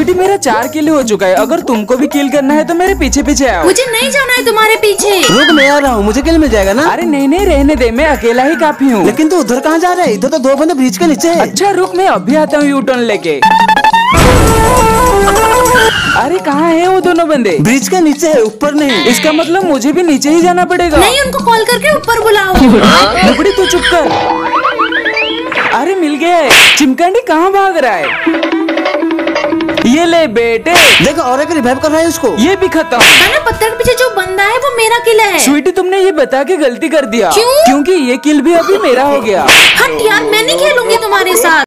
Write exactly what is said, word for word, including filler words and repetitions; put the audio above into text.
स्वीटी मेरा चार किल हो चुका है, अगर तुमको भी किल करना है तो मेरे पीछे पीछे आओ। मुझे नहीं जाना है तुम्हारे पीछे। रुक, मैं आ रहा हूँ, मुझे किल मिल जाएगा ना। अरे नहीं नहीं रहने दे, मैं अकेला ही काफी हूँ। लेकिन तू उधर कहाँ जा रहा है? इधर तो दो बंदे ब्रिज के नीचे है। अच्छा रुक, मैं अभी आता हूँ यू टर्न लेके। अरे कहाँ है वो दोनों बंदे? ब्रिज के नीचे है, ऊपर नहीं। इसका मतलब मुझे भी नीचे ही जाना पड़ेगा। नहीं, उनको कॉल करके ऊपर बुलाओ। नुबड़ी तू चुप कर। अरे मिल गया है। चिमकांडी कहाँ भाग रहा है? ये ले बेटे, देखो और एक रिवाइव कर रहा है उसको। ये भी खत्म। मैंने पत्थर के पीछे जो बंदा है वो मेरा किल है। स्वीटी तुमने ये बता के गलती कर दिया। क्यों? क्योंकि ये किल भी अभी मेरा हो गया। हट यार, मैं नहीं खेलूंगी तुम्हारे साथ।